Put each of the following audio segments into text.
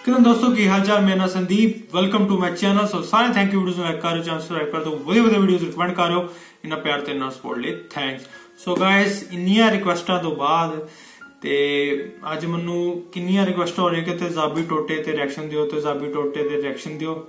किरण दोस्तों की हाल चाल, मेरा नाम Sandeep, welcome to my channel. So सारे थैंक यू वीडियोस ਨੂੰ ਲਾਈਕ ਕਰ ਰਹੇ ਹੋ, ਚੈਨਲ ਸਬਸਕ੍ਰਾਈਬ ਕਰ ਦਿਓ, ਵਧੀਆ ਵਧੀਆ ਵੀਡੀਓਜ਼ ਰਿਕਮੈਂਡ ਕਰ ਰਹੇ ਹੋ, ਇਹਨਾਂ ਪਿਆਰ ਤੇ ਨਾਲ ਸਪੋਰਟ ਲਈ ਥੈਂਕਸ। ਸੋ ਗਾਇਸ, ਇੰਨੀਆਂ ਰਿਕੁਐਸਟਾਂ ਤੋਂ ਬਾਅਦ ਤੇ ਅੱਜ ਮੈਨੂੰ ਕਿੰਨੀਆਂ ਰਿਕੁਐਸਟਾਂ ਹੋ ਰਹੀਆਂ ਕਿ ਤੇਜ਼ਾਬੀ ਟੋਟੇ ਤੇ ਰਿਐਕਸ਼ਨ ਦਿਓ, ਤੇਜ਼ਾਬੀ ਟੋਟੇ ਤੇ ਰਿਐਕਸ਼ਨ ਦਿਓ।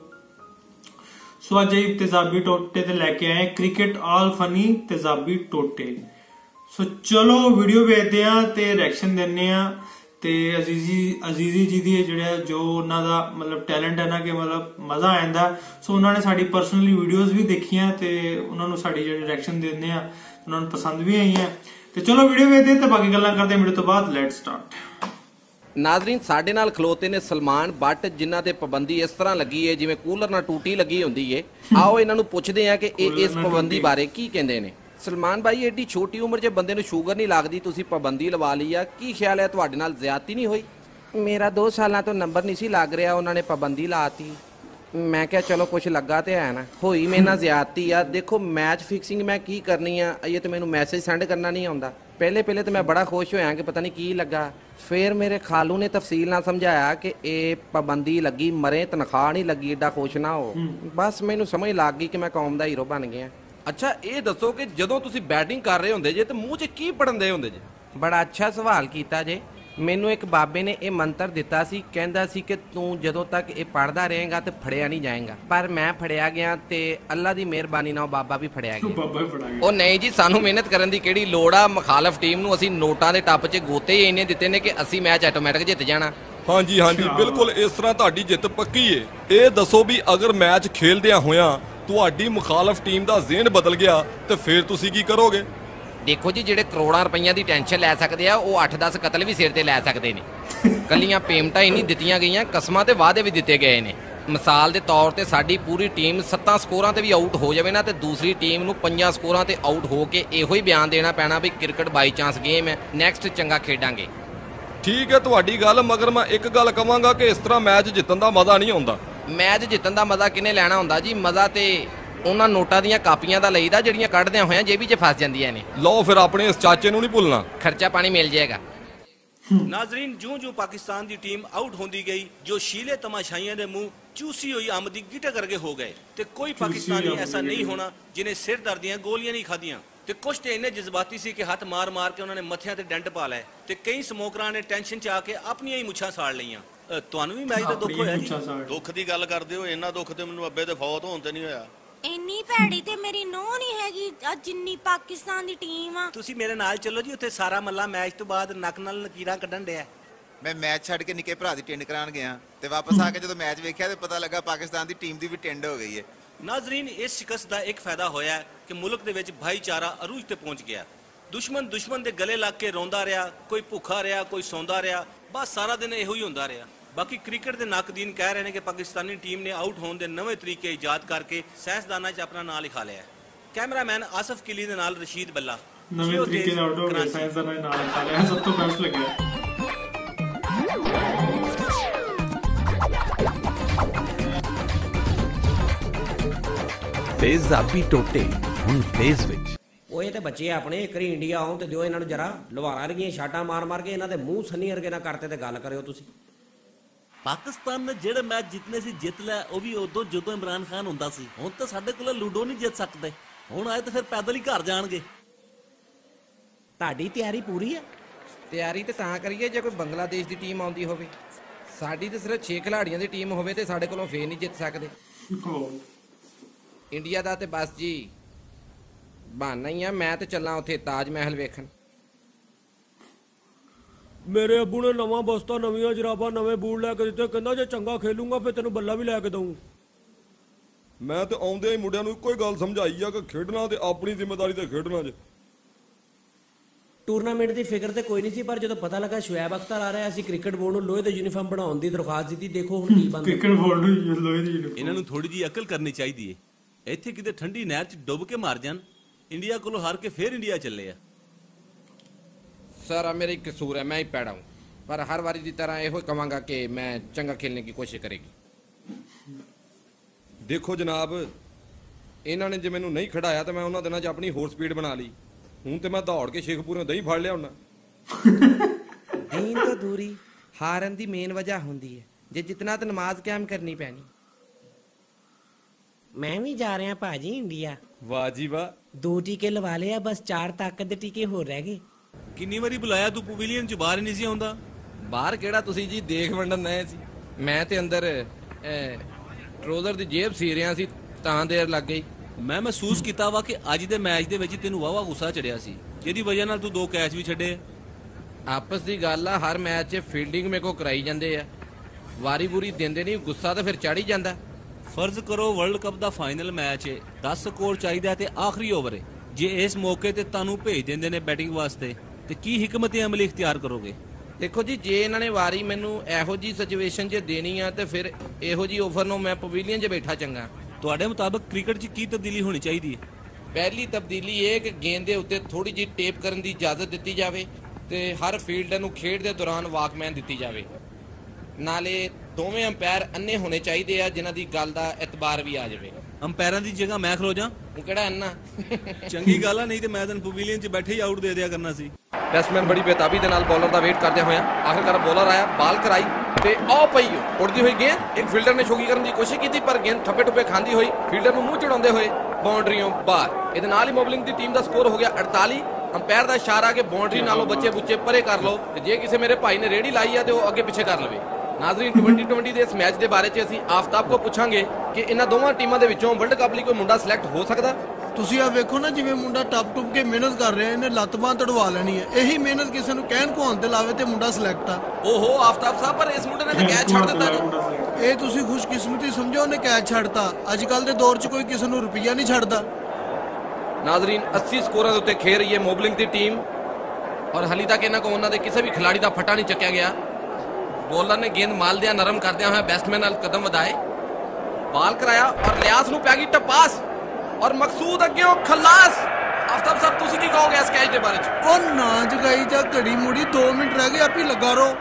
ਸੋ ਅੱਜ ਇਹ ਤੇਜ਼ਾਬੀ ਟੋਟੇ ਤੇ ਲੈ ਕੇ ਆਏ ਕ੍ਰਿਕਟ ਆਲ ਫਨੀ ਤੇਜ਼ਾਬੀ ਟੋਟੇ। ਸੋ ਚਲੋ ਵੀਡੀਓ ਵੇਖਦੇ ਆ ਤੇ ਰਿਐਕਸ਼ਨ ਦਿੰਨੇ ਆ। ਤੇ ਅਜ਼ੀਜ਼ੀ ਜੀ ਦੀ ਜਿਹੜਾ ਜੋ ਉਹਨਾਂ ਦਾ ਮਤਲਬ ਟੈਲੈਂਟ ਹੈ ਨਾ ਕਿ ਮਤਲਬ ਮਜ਼ਾ ਆ ਜਾਂਦਾ। ਸੋ ਉਹਨਾਂ ਨੇ ਸਾਡੀ ਪਰਸਨਲੀ ਵੀਡੀਓਜ਼ ਵੀ ਦੇਖੀਆਂ ਤੇ ਉਹਨਾਂ ਨੂੰ ਸਾਡੀ ਜਿਹੜੀ ਰਿਐਕਸ਼ਨ ਦਿੰਦੇ ਆ ਉਹਨਾਂ ਨੂੰ ਪਸੰਦ ਵੀ ਆਈਆਂ। ਤੇ ਚਲੋ ਵੀਡੀਓ ਵੇਖਦੇ ਤੇ ਬਾਕੀ ਗੱਲਾਂ ਕਰਦੇ ਵੀਡੀਓ ਤੋਂ ਬਾਅਦ। Let's start. ਨਾਜ਼ਰੀਨ, ਸਾਡੇ ਨਾਲ ਖਲੋਤੇ ਨੇ ਸਲਮਾਨ ਬੱਟ, ਜਿਨ੍ਹਾਂ ਤੇ ਪਾਬੰਦੀ ਇਸ ਤਰ੍ਹਾਂ ਲੱਗੀ ਹੈ ਜਿਵੇਂ ਕੂਲਰ ਨਾਲ ਟੂਟੀ ਲੱਗੀ ਹੁੰਦੀ ਹੈ। ਆਓ ਇਹਨਾਂ ਨੂੰ ਪੁੱਛਦੇ ਆ ਕਿ ਇਹ ਇਸ ਪਾਬੰਦੀ ਬਾਰੇ ਕੀ ਕਹਿੰਦੇ ਨੇ। ਸਲਮਾਨ ਭਾਈ, ਐਡੀ ਛੋਟੀ ਉਮਰ 'ਚ ਬੰਦੇ ਨੂੰ ਸ਼ੂਗਰ ਨਹੀਂ ਲੱਗਦੀ, ਤੁਸੀਂ ਪਾਬੰਦੀ ਲਵਾ ਲਈ ਆ, ਕੀ ਖਿਆਲ ਹੈ ਤੁਹਾਡੇ ਨਾਲ ਜ਼ਿਆਦਤੀ ਨਹੀਂ ਹੋਈ? ਮੇਰਾ 2 ਸਾਲਾਂ ਤੋਂ ਨੰਬਰ ਨਹੀਂ ਸੀ ਲੱਗ ਰਿਹਾ, ਉਹਨਾਂ ਨੇ ਪਾਬੰਦੀ ਲਾਤੀ। ਮੈਂ ਕਿਹਾ ਚਲੋ ਕੁਛ ਲੱਗਾ ਤੇ ਹੈ ਨਾ, ਹੋਈ ਮੇਰੇ ਨਾਲ ਜ਼ਿਆਦਤੀ ਆ। ਦੇਖੋ ਮੈਚ ਫਿਕਸਿੰਗ ਮੈਂ ਕੀ ਕਰਨੀ ਆ, ਇਹ ਤੇ ਮੈਨੂੰ ਮੈਸੇਜ ਸੈਂਡ ਕਰਨਾ ਨਹੀਂ ਆਉਂਦਾ। ਪਹਿਲੇ ਤੇ ਮੈਂ ਬੜਾ ਖੁਸ਼ ਹੋਇਆ ਕਿ ਪਤਾ ਨਹੀਂ ਕੀ ਲੱਗਾ। ਫਿਰ ਮੇਰੇ ਖਾਲੂ ਨੇ ਤਫਸੀਲ ਨਾਲ ਸਮਝਾਇਆ ਕਿ ਇਹ ਪਾਬੰਦੀ ਲੱਗੀ ਮਰੇ, ਤਨਖਾਹ ਨਹੀਂ ਲੱਗੀ, ਏਡਾ ਖੁਸ਼ ਨਾ ਹੋ। ਬਸ ਮੈਨੂੰ ਸਮਝ ਲੱਗ ਗਈ ਕਿ ਮੈਂ ਕੌਮ ਦਾ ਹੀਰੋ ਬਣ ਗਿਆ। ਅੱਛਾ, ਇਹ ਦੱਸੋ ਕਿ ਜਦੋਂ ਤੁਸੀਂ ਬੈਟਿੰਗ ਕਰ ਰਹੇ ਹੁੰਦੇ ਜੇ ਤੇ ਮੂੰਹ 'ਚ ਕੀ ਪੜਨਦੇ ਹੁੰਦੇ ਜੇ? ਬੜਾ ਅੱਛਾ ਸਵਾਲ ਕੀਤਾ ਜੇ। ਮੈਨੂੰ ਇੱਕ ਬਾਬੇ ਨੇ ਇਹ ਮੰਤਰ ਦਿੱਤਾ ਸੀ, ਕਹਿੰਦਾ ਸੀ ਕਿ ਤੂੰ ਜਦੋਂ ਤੱਕ ਇਹ ਪੜਦਾ ਰਹੇਗਾ ਤੇ ਫੜਿਆ ਨਹੀਂ ਜਾਏਗਾ। ਪਰ ਮੈਂ ਫੜਿਆ ਗਿਆ ਤੇ ਅੱਲਾ ਦੀ ਮਿਹਰਬਾਨੀ ਨਾਲ ਬਾਬਾ ਵੀ ਫੜਿਆ ਗਿਆ। ਉਹ ਨਹੀਂ ਜੀ, ਸਾਨੂੰ ਮਿਹਨਤ ਕਰਨ ਦੀ ਕਿਹੜੀ ਲੋੜ ਆ? ਮੁਖਾਲਫ ਟੀਮ ਨੂੰ ਅਸੀਂ ਨੋਟਾਂ ਦੇ ਟੱਪ 'ਚ ਗੋਤੇ ਹੀ ਇੰਨੇ ਦਿੱਤੇ ਨੇ ਕਿ ਅਸੀਂ ਮੈਚ ਆਟੋਮੈਟਿਕ ਜਿੱਤ ਜਾਣਾ। ਹਾਂਜੀ ਬਿਲਕੁਲ ਇਸ ਤਰ੍ਹਾਂ ਤੁਹਾਡੀ ਜਿੱਤ ਪੱਕੀ ਏ। ਇਹ ਦੱਸੋ ਵੀ ਅਗਰ ਮੈਚ ਖੇਲਦਿਆਂ ਹੋਇਆਂ ਤੁਹਾਡੀ ਮੁਖਾਲਫ ਟੀਮ ਦਾ ਜ਼ਿਹਨ ਬਦਲ ਗਿਆ ਤੇ ਫਿਰ ਤੁਸੀਂ ਕੀ ਕਰੋਗੇ? ਦੇਖੋ ਜੀ, ਜਿਹੜੇ ਕਰੋੜਾਂ ਰੁਪਈਆਂ ਦੀ ਟੈਨਸ਼ਨ ਲੈ ਸਕਦੇ ਆ ਉਹ 8-10 ਕਤਲ ਵੀ ਸਿਰ ਤੇ ਲੈ ਸਕਦੇ ਨੇ। ਕੱਲੀਆਂ ਪੇਮੈਂਟਾਂ ਹੀ ਨਹੀਂ ਦਿੱਤੀਆਂ ਗਈਆਂ, ਕਸਮਾਂ ਤੇ ਵਾਅਦੇ ਵੀ ਦਿੱਤੇ ਗਏ ਨੇ। ਮਿਸਾਲ ਦੇ ਤੌਰ ਤੇ ਸਾਡੀ ਪੂਰੀ ਟੀਮ 7 ਸਕੋਰਾਂ ਤੇ ਵੀ ਆਊਟ ਹੋ ਜਾਵੇ ਨਾ ਤੇ ਦੂਸਰੀ ਟੀਮ ਨੂੰ 5 ਸਕੋਰਾਂ ਤੇ ਆਊਟ ਹੋ ਕੇ ਇਹੋ ਹੀ ਬਿਆਨ ਦੇਣਾ ਪੈਣਾ ਵੀ ਕ੍ਰਿਕਟ ਬਾਈ ਚਾਂਸ ਗੇਮ ਹੈ, ਨੈਕਸਟ ਚੰਗਾ ਖੇਡਾਂਗੇ। ਠੀਕ ਹੈ ਤੁਹਾਡੀ ਗੱਲ, ਮਗਰ ਮੈਂ ਇੱਕ ਗੱਲ ਕਵਾਂਗਾ ਕਿ ਇਸ ਤਰ੍ਹਾਂ ਮੈਚ ਜਿੱਤਣ ਦਾ ਮਜ਼ਾ ਨਹੀਂ ਆਉਂਦਾ। ਮੈਚ ਜਿੱਤਣ ਦਾ ਮਜ਼ਾ ਕਿਹਨੇ ਲੈਣਾ ਹੁੰਦਾ ਜੀ? ਮਜ਼ਾ ਤੇ ਉਹਨਾਂ ਨੋਟਾਂ ਦੀਆਂ ਕਾਪੀਆਂ ਦਾ ਲਈਦਾ ਜਿਹੜੀਆਂ ਕੱਢਦਿਆਂ ਹੋਇਆਂ ਜੇਬੀ 'ਚ ਫਸ ਜਾਂਦੀਆਂ ਨੇ। ਲਓ ਫਿਰ ਆਪਣੇ ਇਸ ਚਾਚੇ ਨੂੰ ਨਹੀਂ ਭੁੱਲਣਾ, ਖਰਚਾ ਪਾਣੀ ਮਿਲ ਜਾਏਗਾ। नाजरीन, जो पाकिस्तान की टीम आउट होती गई, जो शीले तमाशाइयों के मुंह चूसी हुई अंब की गिटे करके हो गए। तो कोई पाकिस्तानी ऐसा नहीं होना जिन्हें सिर दर्द दियां गोलियां नहीं खादियां। तो कुछ तो इन्ने जज्बाती सी कि हाथ मार मार के उन्होंने मत्थियां ते डेंट पा लाए। तो कई समोकरां ने टेंशन च आके अपनी ही मुछां साड़ लईयां। तुहानू भी मैच का दुख होया जी? दुख की गल करदे हो, इन्ना दुख ते मैनूं अब्बे दे फौत होण ते नहीं होया। ਇੰਨੀ ਭੈੜੀ ਤੇ ਮੇਰੀ ਨੋਹ ਨਹੀਂ ਹੈਗੀ ਜਿੰਨੀ ਪਾਕਿਸਤਾਨ ਦੀ ਟੀਮ ਆ। ਤੁਸੀਂ ਮੇਰੇ ਨਾਲ ਚੱਲੋ ਜੀ, ਉੱਥੇ ਸਾਰਾ ਮੱਲਾ ਮੈਚ ਤੋਂ ਬਾਅਦ ਨੱਕ ਨਾਲ ਨਕੀਰਾਂ ਕੱਢਣ ਡਿਆ। ਮੈਂ ਮੈਚ ਛੱਡ ਕੇ ਨਿੱਕੇ ਭਰਾ ਦੀ ਟਿੰਡ ਕਰਾਉਣ ਗਿਆ ਤੇ ਵਾਪਸ ਆ ਕੇ ਜਦੋਂ ਮੈਚ ਵੇਖਿਆ ਤੇ ਪਤਾ ਲੱਗਾ ਪਾਕਿਸਤਾਨ ਦੀ ਟੀਮ ਦੀ ਵੀ ਟਿੰਡ ਹੋ ਗਈ ਹੈ। ਨਾਜ਼ਰੀਨ, ਇਸ ਸ਼ਿਕਸਤ ਦਾ ਇੱਕ ਫਾਇਦਾ ਹੋਇਆ ਕਿ ਮੁਲਕ ਦੇ ਵਿੱਚ ਭਾਈਚਾਰਾ ਅਰੂਜ ਤੇ ਪਹੁੰਚ ਗਿਆ। ਦੁਸ਼ਮਣ ਦੇ ਗਲੇ ਲੱਗ ਕੇ ਰੋਂਦਾ ਰਿਹਾ, ਕੋਈ ਭੁੱਖਾ ਰਿਹਾ, ਕੋਈ ਸੌਂਦਾ ਰਿਹਾ, ਬਸ ਸਾਰਾ ਦਿਨ ਇਹੋ ਹੀ ਹੁੰਦਾ ਰਿਹਾ। ਬਾਕੀ ਕ੍ਰਿਕਟ ਦੇ ਨਾਕਦੀਨ ਕਹਿ ਰਹੇ ਨੇ ਕਿ ਪਾਕਿਸਤਾਨੀ ਟੀਮ ਨੇ ਆਊਟ ਹੋਣ ਦੇ ਨਵੇਂ ਤਰੀਕੇ ਇਜਾਦ ਕਰਕੇ ਸਾਇੰਸਦਾਨਾਂ 'ਚ ਆਪਣਾ ਨਾਂ ਲਿਖਾ ਲਿਆ। ਕੈਮਰਾਮੈਨ ਆਸਫ ਕਿਲੀ ਦੇ ਨਾਲ ਰਸ਼ੀਦ ਬੱਲਾ। ਨਵੇਂ ਤਰੀਕੇ ਨਾਲ ਆਊਟ ਹੋ ਗਏ, ਸਾਇੰਸਦਾਨਾਂ ਦੇ ਨਾਲ ਲਿਖਾ ਲਿਆ, ਸਭ ਤੋਂ ਬੈਸਟ ਲੱਗਿਆ। ਤੇਜ਼ਾਬੀ ਟੋਟੇ ਹੁਣ ਫੇਸ ਵਿੱਚ। ਉਹ ਇਹ ਤੇ ਬੱਚੇ ਆਪਣੇ ਇੱਕ ਵਾਰੀ ਇੰਡੀਆ ਆਉਣ ਤੇ ਦਿਓ ਇਹਨਾਂ ਨੂੰ ਜਰਾ ਲਵਾਰਾਂ ਰਹੀਆਂ ਛਾਟਾਂ ਮਾਰ ਕੇ ਇਹਨਾਂ ਦੇ ਮੂੰਹ ਸੰਨੀ ਵਰਗੇ ਨਾ ਕਰਤੇ ਤੇ ਗੱਲ ਕਰਿਓ ਤੁਸੀਂ। ਪਾਕਿਸਤਾਨ ਨੇ ਜਿਹੜੇ ਮੈਚ ਜਿੱਤਨੇ ਸੀ ਜਿੱਤ ਲਿਆ, ਉਹ ਵੀ ਉਦੋਂ ਜਦੋਂ ਇਮਰਾਨ ਖਾਨ ਹੁੰਦਾ ਸੀ। ਹੁਣ ਤਾਂ ਸਾਡੇ ਕੋਲ ਲੂਡੋ ਨਹੀਂ ਜਿੱਤ ਸਕਦੇ, ਹੁਣ ਆਏ ਤਾਂ ਫਿਰ ਪੈਦਲ ਹੀ ਘਰ ਜਾਣਗੇ। ਤੁਹਾਡੀ ਤਿਆਰੀ ਪੂਰੀ ਆ? ਤਿਆਰੀ ਤੇ ਤਾਂ ਕਰੀਏ ਜੇ ਕੋਈ ਬੰਗਲਾਦੇਸ਼ ਦੀ ਟੀਮ ਆਉਂਦੀ ਹੋਵੇ। ਸਾਡੀ ਤੇ ਸਿਰਫ 6 ਖਿਡਾਰੀਆਂ ਦੀ ਟੀਮ ਹੋਵੇ ਤੇ ਸਾਡੇ ਕੋਲੋਂ ਫੇਰ ਨਹੀਂ ਜਿੱਤ ਸਕਦੇ। ਇੰਡੀਆ ਦਾ ਤੇ ਬਸ ਜੀ ਬਹਾਨਾ ਹੀ ਆ। ਮੈਂ ਤੇ ਚੱਲਾਂ ਉੱਥੇ ਤਾਜ ਮਹਿਲ ਵੇਖਣ। ਮੇਰੇ ਅੱਬੂ ਨੇ ਨਵਾਂ ਬਸਤਾ, ਨਵੀਆਂ ਜਰਾਬਾਂ, ਨਵੇਂ ਬੂਟ ਲੈ ਕੇ ਦਿੱਤੇ, ਕਹਿੰਦਾ ਜੇ ਚੰਗਾ ਖੇਲੂੰਗਾ ਫਿਰ ਤੈਨੂੰ ਬੱਲਾ ਵੀ ਲੈ ਕੇ ਦਊਂ। ਮੈਂ ਤੇ ਆਉਂਦੇ ਹੀ ਮੁੰਡਿਆਂ ਨੂੰ ਇੱਕੋ ਹੀ ਗੱਲ ਸਮਝਾਈ ਆ ਕਿ ਖੇਡਣਾ ਤੇ ਆਪਣੀ ਜ਼ਿੰਮੇਵਾਰੀ ਤੇ ਖੇਡਣਾ ਜੇ। ਟੂਰਨਾਮੈਂਟ ਦੀ ਫਿਕਰ ਤੇ ਕੋਈ ਨਹੀਂ ਸੀ, ਪਰ ਜਦੋਂ ਪਤਾ ਲੱਗਾ ਸ਼ੁਐਬ ਅਖਤਰ ਆ ਰਿਹਾ, ਅਸੀਂ ਕ੍ਰਿਕਟ ਬੋਰਡ ਨੂੰ ਲੋਹੇ ਦੇ ਯੂਨੀਫਾਰਮ ਬਣਾਉਣ ਦੀ ਦਰਖਾਸਤ ਦਿੱਤੀ। ਦੇਖੋ ਹੁਣ ਕੀ ਬਣਦਾ। ਕ੍ਰਿਕਟ ਬੋਰਡ ਨੂੰ ਲੋਹੇ ਦੀ ਯੂਨੀਫਾਰਮ। ਇਹਨਾਂ ਨੂੰ ਥੋੜੀ ਜਿਹੀ ਅਕਲ ਕਰਨੀ ਚਾਹੀਦੀ ਏ। ਇੱਥੇ ਕਿਤੇ ਠੰਡੀ ਨਹਿਰ 'ਚ ਡੁੱਬ ਕੇ ਮਰ ਜਾਣ, ਇੰਡੀਆ ਕੋਲੋਂ ਹਾਰ ਕੇ ਫੇਰ ਇੰਡੀਆ ਚੱਲੇ ਆ। ਸਾਰਾ ਮੇਰਾ ਹੀ ਕਸੂਰ ਹੈ, ਮੈਂ ਹੀ ਪੈੜਾ ਹੂੰ, ਪਰ ਹਰ ਵਾਰੀ ਦੀ ਤਰ੍ਹਾਂ ਇਹੋ ਕਹਾਂਗਾ ਕਿ मैं चंगा खेलने की कोशिश करेगी। देखो जनाब, इन्होंने जे मैनू नहीं खड़ाया तो मैं उन्होंने दिनों च अपनी होर स्पीड बना ली। हूँ तो मैं दौड़ के शेखपुरों दही फड़ लिया होना। दीन तो दूरी हारन की मेन वजह होंदी है, ਜੇ ਜਿੱਤਣਾ ਤਾਂ ਨਮਾਜ਼ ਕਾਇਮ ਕਰਨੀ ਪੈਣੀ। ਮੈਂ ਵੀ ਜਾ ਰਿਹਾ ਭਾਜੀ ਇੰਡੀਆ। ਵਾਹ ਜੀ ਵਾਹ। 2 ਟੀਕੇ ਲਵਾ ਲਏ ਆ, ਬਸ 4 ਤਾਕਤ ਦੇ ਟੀਕੇ ਹੋਰ ਰਹਿ ਗਏ। ਕਿੰਨੀ ਵਾਰੀ ਬੁਲਾਇਆ ਤੂੰ ਪਵੇਲੀਅਨ ਚ ਬਾਹਰ ਨਹੀਂ ਸੀ ਆਉਂਦਾ। ਬਾਹਰ ਕਿਹੜਾ ਤੁਸੀਂ ਜੀ ਦੇਖ ਵੰਡਣ ਆਏ ਸੀ। ਮੈਂ ਤੇ ਅੰਦਰ ਟਰੋਜ਼ਰ ਦੀ ਜੇਬ ਸੀ ਰਿਹਾ ਸੀ ਤਾਂ ਦੇਰ ਲੱਗ ਗਈ। ਮੈਂ ਮਹਿਸੂਸ ਕੀਤਾ ਵਾ ਕਿ ਅੱਜ ਦੇ ਮੈਚ ਦੇ ਵਿੱਚ ਤੈਨੂੰ ਵਾਵਾ ਗੁੱਸਾ ਚੜਿਆ ਸੀ, ਜਿਹਦੀ ਵਜ੍ਹਾ ਨਾਲ ਤੂੰ 2 ਕੈਚ ਵੀ ਛੱਡੇ। ਆਪਸ ਦੀ ਗੱਲ ਆ, ਹਰ ਮੈਚ 'ਚ ਫੀਲਡਿੰਗ ਮੇਰੇ ਕੋ ਕਰਾਈ ਜਾਂਦੇ ਆ, ਵਾਰੀ ਬੂਰੀ ਦਿੰਦੇ ਨਹੀਂ, ਗੁੱਸਾ ਤਾਂ ਫਿਰ ਚੜ ਹੀ ਜਾਂਦਾ। ਫਰਜ਼ ਕਰੋ ਵਰਲਡ ਕੱਪ ਦਾ ਫਾਈਨਲ ਮੈਚ ਹੈ, 10 ਸਕੋਰ ਚਾਹੀਦਾ ਤੇ ਆਖਰੀ ਓਵਰ ਹੈ। ਜੇ ਇਸ ਮੌਕੇ ਤੇ ਤੁਹਾਨੂੰ ਭੇਜ ਦਿੰਦੇ ਨੇ ਬੈਟਿੰਗ ਵਾਸਤੇ ਤੇ ਕੀ ਹਕਮਤ ਅਮਲੀ ਇਖਤਿਆਰ ਕਰੋਗੇ? ਦੇਖੋ ਜੀ, ਜੇ ਇਹਨਾਂ ਨੇ ਵਾਰੀ ਮੈਨੂੰ ਇਹੋ ਜੀ ਸਿਚੁਏਸ਼ਨ 'ਚ ਦੇਣੀ ਆ ਤੇ ਫਿਰ ਇਹੋ ਜੀ ਓਵਰ ਨੂੰ ਮੈਂ ਪਵੇਲੀਅਨ 'ਚ ਬੈਠਾ ਚੰਗਾ। ਤੁਹਾਡੇ ਮੁਤਾਬਕ ਕ੍ਰਿਕਟ 'ਚ ਕੀ ਤਬਦੀਲੀ ਹੋਣੀ ਚਾਹੀਦੀ ਹੈ? ਪਹਿਲੀ ਤਬਦੀਲੀ ਇਹ ਕਿ ਗੇਂਦ ਦੇ ਉੱਤੇ ਥੋੜੀ ਜਿਹੀ ਟੇਪ ਕਰਨ ਦੀ ਇਜਾਜ਼ਤ ਦਿੱਤੀ ਜਾਵੇ ਤੇ ਹਰ ਫੀਲਡਰ ਨੂੰ ਖੇਡ ਦੇ ਦੌਰਾਨ ਵਾਕਮੈਨ ਦਿੱਤੀ ਜਾਵੇ। ਨਾਲੇ ਦੋਵੇਂ ਅੰਪਾਇਰ ਅੰਨੇ ਹੋਣੇ ਚਾਹੀਦੇ ਆ ਜਿਨ੍ਹਾਂ ਦੀ ਗੱਲ ਦਾ ਇਤਬਾਰ ਵੀ ਆ ਜਾਵੇ। ਅੰਪਾਇਰਾਂ ਦੀ ਜਗ੍ਹਾ ਮੈਂ ਖਲੋ ਜਾ? ਉਹ ਕਿਹੜਾ ਅੰਨਾ? ਚੰਗੀ ਗੱਲ ਆ, ਨਹੀਂ ਤੇ ਮੈਂ ਤੈਨੂੰ ਪਵੇਲੀਅਨ 'ਚ ਬੈਠੇ ਹੀ ਆਊਟ ਦੇ ਦਿਆ ਕਰਨਾ ਸੀ। ਬੈਟਸਮੈਨ ਬੜੀ ਬੇਤਾਬੀ ਦੇ ਨਾਲ ਬੋਲਰ ਦਾ ਵੇਟ ਕਰਦੇ ਹੋਇਆ ਆਖਰਕਾਰ ਬੋਲਰ ਆਇਆ, ਬਾਲ ਕਰਾਈ ਤੇ ਆ ਪਈ ਉੜਦੀ ਹੋਈ ਗੇਂਦ। ਇੱਕ ਫੀਲਡਰ ਨੇ ਸ਼ੋਗੀ ਕਰਨ ਦੀ ਕੋਸ਼ਿਸ਼ ਕੀਤੀ ਪਰ ਗੇਂਦ ਠੱਪੇ ਠੁੱਪੇ ਖਾਂਦੀ ਹੋਈ ਫੀਲਡਰ ਨੂੰ ਮੂੰਹ ਚੜਾਉਂਦੇ ਹੋਏ ਬਾਉਂਡਰੀਓਂ ਬਾਹਰ। ਇਹਦੇ ਨਾਲ ਹੀ ਮੋਬਲਿੰਗ ਦੀ ਟੀਮ ਦਾ ਸਕੋਰ ਹੋ ਗਿਆ 48। ਅੰਪਾਇਰ ਦਾ ਇਸ਼ਾਰਾ ਕਿ ਬਾਉਂਡਰੀ ਨਾਲੋਂ ਬੱਚੇ ਬੁੱਚੇ ਪਰੇ ਕਰ ਲਓ ਤੇ ਜੇ ਕਿਸੇ ਮੇਰੇ ਭਾਈ ਨੇ ਰੇੜੀ ਲਾਈ ਆ ਤੇ ਉਹ ਅੱਗੇ ਪਿੱਛੇ ਕਰ ਲਵੇ। ਨਾਜ਼ਰੀਨ, 2020 ਦੇ ਇਸ ਮੈਚ ਦੇ ਬਾਰੇ 'ਚ ਅਸੀਂ ਆਫਤਾਬ ਕੋ ਪੁੱਛਾਂਗੇ ਕਿ ਇਹਨਾਂ ਦੋਵਾਂ ਟੀਮਾਂ ਦੇ ਵਿੱਚੋਂ ਵਰਲਡ ਕੱਪ ਲਈ ਕੋਈ ਮੁੰਡਾ ਸਿਲੈਕਟ ਹੋ ਸਕਦਾ? ਤੁਸੀਂ ਆ ਵੇਖੋ ਨਾ, ਜਿਵੇਂ ਮੁੰਡਾ ਟੱਪ ਟੁੱਪ ਕੇ ਮਿਹਨਤ ਕਰ ਰਿਹਾ, ਇਹਨੇ ਲੱਤ ਬਾਂਹ ਤੜਵਾ ਲੈਣੀ ਹੈ। ਇਹੀ ਮਿਹਨਤ ਕਿਸੇ ਨੂੰ ਕਹਿਣ ਕਹਾਉਣ ਤੇ ਲਾਵੇ ਤੇ ਮੁੰਡਾ ਸਿਲੈਕਟ ਆ। ਓਹੋ ਆਫਤਾਬ ਸਾਹਿਬ, ਪਰ ਇਸ ਮੁੰਡੇ ਨੇ ਤਾਂ ਕੈਚ ਛੱਡ ਦਿੱਤਾ ਜੀ। ਇਹ ਤੁਸੀਂ ਖੁਸ਼ਕਿਸਮਤੀ ਸਮਝੋ, ਉਹਨੇ ਕੈਚ ਛੱਡਤਾ। ਅੱਜ ਕੱਲ ਦੇ ਦੌਰ 'ਚ ਕੋਈ ਕਿਸੇ ਨੂੰ ਰੁਪਈਆ ਨਹੀਂ ਛੱਡਦਾ। ਨਾਜ਼ਰੀਨ, 80 ਸਕੋਰਾਂ ਦੇ ਉੱਤੇ ਖੇਡ ਰਹੀ ਹੈ ਮੋਬਲਿੰਗ ਦੀ ਟੀਮ ਔਰ ਹਾਲੀ ਤੱਕ ਇਹਨਾਂ ਕੋ ਉਹਨਾਂ ਦੇ ਕਿਸੇ ਵੀ ਖਿਲਾੜੀ ਦਾ ਫਟਾ ਨਹੀਂ ਚੱਕਿਆ ਗਿਆ। ਬੋਲਰ ਨੇ ਗੇਂਦ ਮਾਲਦਿਆਂ ਨਰਮ ਕਰਦਿਆਂ ਹੋਇਆ ਬੈਟਸਮੈਨ ਨਾਲ ਕਦਮ ਵਧਾਏ, ਬਾਲ ਕਰਾਇਆ ਔਰ ਲਿਆਸ ਨੂੰ ਪੈ ਗਈ ਟਪਾਸ ਔਰ ਮਕਸੂਦ ਅੱਗਿਓਂ ਖਲਾਸ। ਆਫਤਾਬ ਸਾਹਿਬ, ਤੁਸੀਂ ਕੀ ਕਹੋਗੇ ਇਸ ਕੈਚ ਦੇ ਬਾਰੇ 'ਚ? ਉਹ ਨਾ ਜਗਾਈ ਜਾ, ਘੜੀ ਮੁੜੀ 2 ਮਿੰਟ ਰਹਿ ਗਏ, ਆਪੀ ਲੱਗਾ ਰੋ।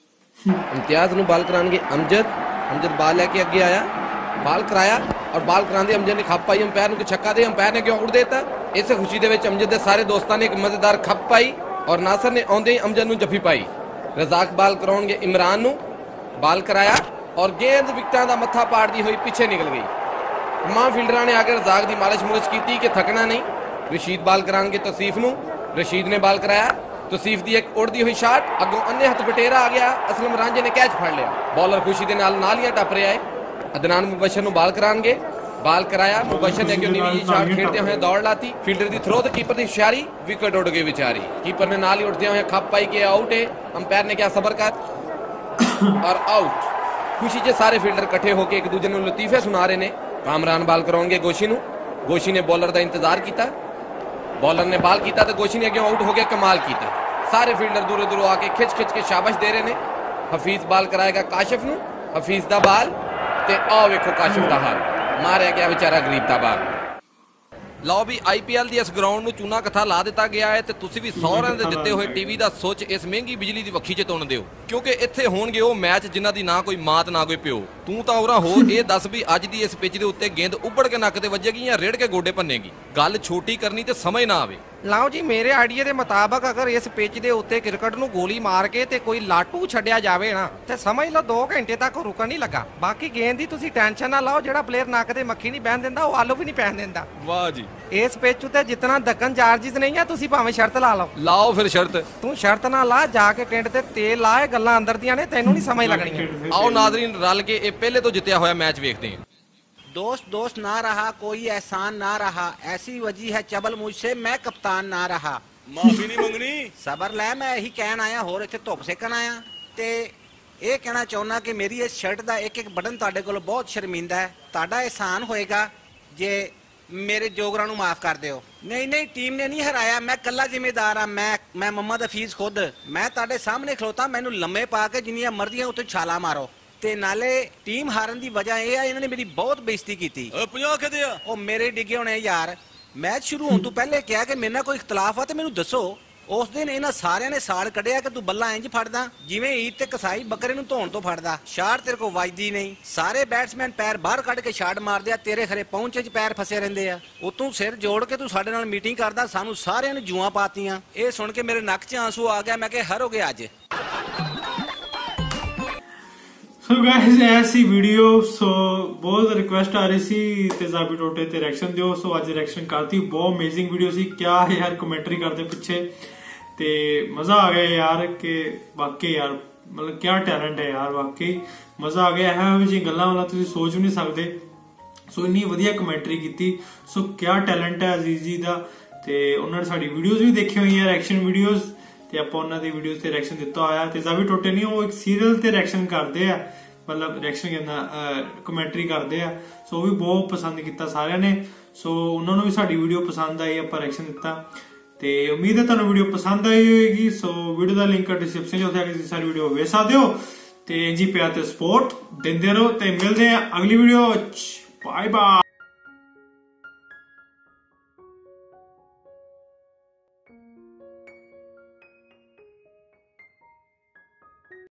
ਇਮਤਿਆਜ਼ ਨੂੰ ਬਾਲ ਕਰਾਉਣਗੇ ਅਮਜਦ ਬਾਲ ਲੈ ਕੇ ਅੱਗੇ ਆਇਆ, ਬਾਲ ਕਰਾਇਆ ਔਰ ਬਾਲ ਕਰਾਉਂਦੇ ਅਮਜਦ ਨੇ ਖੱਪ ਪਾਈ ਅੰਪਾਇਰ ਨੂੰ ਕਿ ਛੱਕਾ ਦੇ। ਅੰਪਾਇਰ ਨੇ ਕਿਉਂ ਆਊਟ ਦੇਤਾ? ਇਸੇ ਖੁਸ਼ੀ ਦੇ ਵਿੱਚ ਅਮਜਦ ਦੇ ਸਾਰੇ ਦੋਸਤਾਂ ਨੇ ਇੱਕ ਮਜ਼ੇਦਾਰ ਖੱਪ ਪਾਈ ਔਰ ਨਾਸਰ ਨੇ ਆਉਂਦੇ ਹੀ ਅਮਜਦ ਨੂੰ ਜੱਫੀ ਪਾਈ। ਰਜ਼ਾਕ ਬਾਲ ਕਰਾਉਣਗੇ ਇਮਰਾਨ ਨੂੰ, ਬਾਲ ਕਰਾਇਆ ਔਰ ਗੇਂਦ ਵਿਕਟਾਂ ਦਾ ਮੱਥਾ ਪਾੜਦੀ ਹੋਈ ਪਿੱਛੇ ਨਿਕਲ ਗਈ। ਤਮਾਮ ਫੀਲਡਰਾਂ ਨੇ ਆ ਕੇ ਰਜ਼ਾਕ ਦੀ ਮਾਲਿਸ਼ ਮੁਲਿਸ਼ ਕੀਤੀ ਕਿ ਥੱਕਣਾ ਨਹੀਂ। ਰਸ਼ੀਦ ਬਾਲ ਕਰਾਉਣਗੇ ਤੌਸੀਫ ਨੂੰ, ਰਸ਼ੀਦ ਨੇ ਬਾਲ ਕਰਾਇਆ, ਤੌਸੀਫ ਦੀ ਇੱਕ ਉੜਦੀ ਹੋਈ ਸ਼ਾਟ, ਅੱਗੋਂ ਅੰਨੇ ਹੱਥ ਬਟੇਰਾ ਆ ਗਿਆ, ਅਸਲਮ ਰਾਂਝੇ ਨੇ ਕੈਚ ਫੜ ਲਿਆ। ਬੋਲਰ ਖੁਸ਼ੀ ਦੇ ਨਾਲ ਨਾਲੀਆਂ ਟੱਪ ਰਿਹਾ ਹੈ। ਅਦਨਾਨ ਮੁਬਸ਼ਰ ਨੂੰ ਬਾਲ ਕਰਾਉਣਗੇ, ਬਾਲ ਕਰਾਇਆ, ਮੁਬਸ਼ਰ ਨੇ ਅੱਗੇ ਨੀਵੀਂ ਸ਼ਾਟ ਖੇਡਦੇ ਹੋਏ ਦੌੜ ਲਾਤੀ, ਫੀਲਡਰ ਦੀ ਥਰੋ ਤੇ ਕੀਪਰ ਦੀ ਹੁਸ਼ਿਆਰੀ, ਵਿਕਟ ਉੱਡ ਗਈ ਵਿਚਾਰੀ। ਕੀਪਰ ਨੇ ਨਾਲ ਹੀ ਉੱਠਦਿਆਂ ਹੋਏ ਖੱਪ ਪਾਈ ਕਿ ਆਊਟ ਹੈ। ਅੰਪਾਇਰ ਨੇ ਕਿਹਾ ਸਬਰ ਕਰ ਔਰ ਆਊਟ। ਖੁਸ਼ੀ 'ਚ ਸਾਰੇ ਫੀਲਡਰ ਇਕੱਠੇ ਹੋ ਕੇ ਇੱਕ ਦੂਜੇ ਨੂੰ ਲਤੀਫੇ ਸੁਣਾ ਰਹੇ ਨੇ। ਕਾਮਰਾਨ ਬਾਲ ਕਰਾਉਣਗੇ ਗੋਸ਼ੀ ਨੂੰ, ਗੋਸ਼ੀ ਨੇ ਬੋਲਰ ਦਾ ਇੰਤਜ਼ਾਰ ਕੀਤਾ, ਬੋਲਰ ਨੇ ਬਾਲ ਕੀਤਾ ਤੇ ਗੋਸ਼ੀ ਨੇ ਅੱਗੇ ਆਊਟ ਹੋ ਗਿਆ। ਕਮਾਲ ਕੀਤਾ। ਸਾਰੇ ਫੀਲਡਰ ਦੂਰੋਂ ਦੂਰੋਂ ਆ ਕੇ ਖਿੱਚ ਖਿੱਚ ਕੇ ਸ਼ਾਬਾਸ਼ ਦੇ ਰਹੇ ਨੇ। ਹਫੀਜ਼ ਬਾਲ ਕਰਾਏਗਾ ਕਾਸ਼ਿਫ ਨੂੰ, ਹਫੀਜ਼ ਦਾ ਬਾਲ ਤੇ ਆਹ ਵੇਖੋ ਕਾਸ਼ਿਫ ਦਾ ਹਾਲ, ਮਾਰਿਆ ਗਿਆ ਵਿਚਾਰਾ ਗਰੀਬ ਦਾ ਬਾਲ। ਲਓ ਵੀ IPL ਦੀ ਇਸ ਗਰਾਊਂਡ ਨੂੰ ਚੂਨਾ ਕਥਾ ਲਾ ਦਿੱਤਾ ਗਿਆ ਹੈ ਤੇ ਤੁਸੀਂ ਵੀ ਸਹੁਰਿਆਂ ਦੇ ਦਿੱਤੇ ਹੋਏ ਟੀਵੀ ਦਾ ਸੁੱਚ ਇਸ ਮਹਿੰਗੀ ਬਿਜਲੀ ਦੀ ਵੱਖੀ 'ਚ ਤੁੰਨ ਦਿਓ, ਕਿਉਂਕਿ ਇੱਥੇ ਹੋਣਗੇ ਉਹ ਮੈਚ ਜਿਨ੍ਹਾਂ ਦੀ ਨਾ ਕੋਈ ਮਾਤ ਨਾ ਕੋਈ ਪਿਓ। ਤੂੰ ਤਾਂ ਉਰਾ ਹੋ, ਇਹ ਦੱਸ ਵੀ ਅੱਜ ਦੀ ਇਸ ਪਿੱਚ ਦੇ ਉੱਤੇ ਗੇਂਦ ਉੱਬੜ ਕੇ ਨੱਕ ਤੇ ਵੱਜੇਗੀ ਜਾਂ ਰੇੜ ਕੇ ਗੋਡੇ ਭੰਨੇਗੀ? ਗੱਲ ਛੋਟੀ ਕਰਨੀ ਤੇ ਸਮਝ ਨਾ ਆਵੇ। ਲਓ ਜੀ, ਮੇਰੇ ਆਈਡੀਆ ਦੇ ਮੁਤਾਬਕ ਅਗਰ ਇਸ ਪਿੱਚ ਦੇ ਉੱਤੇ ਕ੍ਰਿਕਟ ਨੂੰ ਗੋਲੀ ਮਾਰ ਕੇ ਤੇ ਕੋਈ ਲਾਟੂ ਛੱਡਿਆ ਜਾਵੇ ਨਾ ਤੇ ਸਮਝ ਲਓ 2 ਘੰਟੇ ਤੱਕ ਰੁਕਣ ਨਹੀਂ ਲੱਗਾ। ਬਾਕੀ ਗੇਂਦ ਦੀ ਤੁਸੀਂ ਟੈਨਸ਼ਨ ਨਾ ਲਓ, ਜਿਹੜਾ ਪਲੇਅਰ ਨੱਕ ਤੇ ਮੱਖੀ ਨਹੀਂ ਬਹਿਣ ਦਿੰਦਾ ਉਹ ਆਲੂ ਵੀ ਨਹੀਂ ਪੈਣ ਦਿੰਦਾ। ਵਾਹ ਜੀ। ਇਸ ਪਿੱਚ ਉੱਤੇ ਜਿਤਨਾ ਦੱਕਨ ਚਾਰਜਿਸ ਨਹੀਂ ਆ, ਤੁਸੀਂ ਭਾਵੇਂ ਸ਼ਰਤ ਲਾ ਲਓ। ਲਾਓ ਫਿਰ ਸ਼ਰਤ। ਤੂੰ ਸ਼ਰਤ ਨਾ ਲਾ, ਜਾ ਕੇ ਟਿੰਡ ਤੇ ਤੇਲ ਲਾ, ਇਹ ਗੱਲਾਂ ਅੰਦਰ ਦੀਆਂ ਨੇ, ਤੈਨੂੰ ਨਹੀਂ ਸਮਝ ਲੱਗਣੀਆਂ। ਆਓ ਨਾਜ਼ਰੀਨ, ਰਲ ਕੇ ਇਹ ਪਹਿਲੇ ਤੋਂ ਜਿੱਤਿਆ ਹੋਇਆ ਮੈਚ ਵੇਖਦੇ ਹਾਂ। दोस्त दोस्त ना रहा, कोई एहसान ना रहा, ऐसी वजह है चबल मुझसे मैं कप्तान ना रहा। माफी नहीं मंगनी, सबर लै, मैं यही कहन आया, होर इत्थे धुप सेकन आया ते ਇਹ ਕਹਿਣਾ ਚਾਹੁੰਦਾ ਕਿ ਮੇਰੀ ਇਸ ਸ਼ਰਟ ਦਾ ਇੱਕ ਇੱਕ ਬਟਨ ਤੁਹਾਡੇ ਕੋਲ ਬਹੁਤ ਸ਼ਰਮਿੰਦਾ ਹੈ। ਤੁਹਾਡਾ ਇਹਸਾਨ ਹੋਏਗਾ ਜੇ ਮੇਰੇ ਜੋਗਰਾਂ ਨੂੰ ਮਾਫ ਕਰ ਦਿਓ। ਨਹੀਂ ਨਹੀਂ, ਟੀਮ ਨੇ ਨਹੀਂ ਹਰਾਇਆ, ਮੈਂ ਕੱਲਾ ਜ਼ਿੰਮੇਦਾਰ ਹਾਂ। ਮੈਂ ਮੁਹੰਮਦ ਹਫੀਜ਼ ਖੁਦ, ਮੈਂ ਤੁਹਾਡੇ ਸਾਹਮਣੇ ਖਲੋਤਾ, ਮੈਨੂੰ ਲੰਮੇ ਪਾ ਕੇ ਜਿੰਨੀਆਂ ਮਰਜ਼ੀਆਂ ਉੱਤੇ ਛਾਲਾ ਮਾਰੋ। ਤੇ ਨਾਲੇ ਟੀਮ ਹਾਰਨ ਦੀ ਵਜ੍ਹਾ ਇਹ ਆ ਇਹਨਾਂ ਨੇ ਮੇਰੀ ਬਹੁਤ ਬੇਇੱਜ਼ਤੀ ਕੀਤੀ। 50 ਕਿਤੇ ਆ ਉਹ ਮੇਰੇ ਡਿੱਗੇ ਹੋਣੇ ਯਾਰ। ਮੈਚ ਸ਼ੁਰੂ ਹੋਣ ਤੋਂ ਪਹਿਲੇ ਕਿਹਾ ਕਿ ਮੇਰੇ ਨਾਲ ਕੋਈ ਇਖਤਲਾਫ ਆ ਤੇ ਮੈਨੂੰ ਦੱਸੋ। ਉਸ ਦਿਨ ਇਹਨਾਂ ਸਾਰਿਆਂ ਨੇ ਸਾੜ ਕੱਢਿਆ ਕਿ ਤੂੰ ਬੱਲਾ ਇੰਜ ਫੜਦਾ ਜਿਵੇਂ ਈਦ ਤੇ ਕਸਾਈ ਬੱਕਰੇ ਨੂੰ ਧੋਣ ਤੋਂ ਫੜਦਾ। ਸ਼ਾਟ ਤੇਰੇ ਕੋਲ ਵੱਜਦੀ ਨਹੀਂ। ਸਾਰੇ ਬੈਟਸਮੈਨ ਪੈਰ ਬਾਹਰ ਕੱਢ ਕੇ ਸ਼ਾਟ ਮਾਰਦੇ ਆ, ਤੇਰੇ ਖਰੇ ਪਹੁੰਚੇ 'ਚ ਪੈਰ ਫਸੇ ਰਹਿੰਦੇ ਆ। ਉਤੋਂ ਸਿਰ ਜੋੜ ਕੇ ਤੂੰ ਸਾਡੇ ਨਾਲ ਮੀਟਿੰਗ ਕਰਦਾ, ਸਾਨੂੰ ਸਾਰਿਆਂ ਨੂੰ ਜੂਆਂ ਪਾਤੀਆਂ। ਇਹ ਸੁਣ ਕੇ ਮੇਰੇ ਨੱਕ 'ਚ ਆਂਸੂ ਆ ਗਿਆ। ਮੈਂ ਕਿਹਾ ਹਰੋਗੇ ਅੱਜ। ਸੋ ਗਾਇਜ਼ ਐਸੀ ਵੀਡੀਓ ਸੋ ਬਹੁਤ ਰਿਕੁਐਸਟ ਆ ਰਹੀ ਸੀ ਤੇਜ਼ਾਬੀ ਟੋਟੇ ਤੇ ਰਿਐਕਸ਼ਨ ਦਿਓ ਸੋ ਅੱਜ ਰਿਐਕਸ਼ਨ ਕਰਤੀ ਬਹੁਤ ਅਮੇਜ਼ਿੰਗ ਵੀਡੀਓ ਸੀ ਕਿਆ ਹੈ ਯਾਰ ਕਮੈਂਟਰੀ ਕਰਦੇ ਪਿੱਛੇ ਤੇ ਮਜ਼ਾ ਆ ਗਿਆ ਯਾਰ ਕਿ ਵਾਕਈ ਯਾਰ ਮਤਲਬ ਕਿਆ ਟੈਲੈਂਟ ਹੈ ਯਾਰ ਵਾਕਈ ਮਜ਼ਾ ਆ ਗਿਆ ਇਹੋ ਜਿਹੀ ਗੱਲਾਂ ਵਾਲਾ ਤੁਸੀਂ ਸੋਚ ਵੀ ਨਹੀਂ ਸਕਦੇ ਸੋ ਇੰਨੀ ਵਧੀਆ ਕਮੈਂਟਰੀ ਕੀਤੀ ਸੋ ਕਿਆ ਟੈਲੈਂਟ ਹੈ ਅਜ਼ੀਜ਼ ਜੀ ਦਾ ਤੇ ਉਹਨਾਂ ਨੇ ਸਾਡੀ ਵੀਡੀਓਜ਼ ਵੀ ਦੇਖੀ ਹੋਈਆਂ ਰਿਐਕਸ਼ਨ ਵੀਡੀਓਜ਼ ਤੇ ਆਪਾਂ ਉਹਨਾਂ ਦੀ ਵੀਡੀਓਜ਼ ਤੇ ਰਿਐਕਸ਼ਨ ਦਿੱਤਾ ਹੋਇਆ ਤੇਜ਼ਾਬੀ ਟੋਟੇ ਨਹੀਂ ਉਹ ਇੱਕ ਸੀਰੀਅਲ ਤੇ ਰਿਐਕਸ਼ਨ ਕਰਦੇ ਆ ਮਤਲਬ ਰਿਐਕਸ਼ਨ ਕਹਿੰਦਾ ਕਮੈਂਟਰੀ ਕਰਦੇ ਆ ਸੋ ਉਹ ਵੀ ਬਹੁਤ ਪਸੰਦ ਕੀਤਾ ਸਾਰਿਆਂ ਨੇ ਸੋ ਉਹਨਾਂ ਨੂੰ ਵੀ ਸਾਡੀ ਵੀਡੀਓ ਪਸੰਦ ਆਈ ਆਪਾਂ ਰਿਐਕਸ਼ਨ ਦਿੱਤਾ ਤੇ ਉਮੀਦ ਹੈ ਤੁਹਾਨੂੰ ਵੀਡੀਓ ਪਸੰਦ ਆਈ ਹੋਏਗੀ ਸੋ ਵੀਡੀਓ ਦਾ ਲਿੰਕ ਡਿਸਕ੍ਰਿਪਸ਼ਨ 'ਚ ਉੱਥੇ ਆ ਕੇ ਤੁਸੀਂ ਸਾਰੀ ਵੀਡੀਓ ਵੇਖ ਸਕਦੇ ਹੋ ਤੇ ਜੀ ਪਿਆਰ ਤੇ ਸਪੋਰਟ ਦਿੰਦੇ ਰਹੋ ਤੇ ਮਿਲਦੇ ਆ ਅਗਲੀ ਵੀਡੀਓ 'ਚ ਬਾਏ ਬਾਏ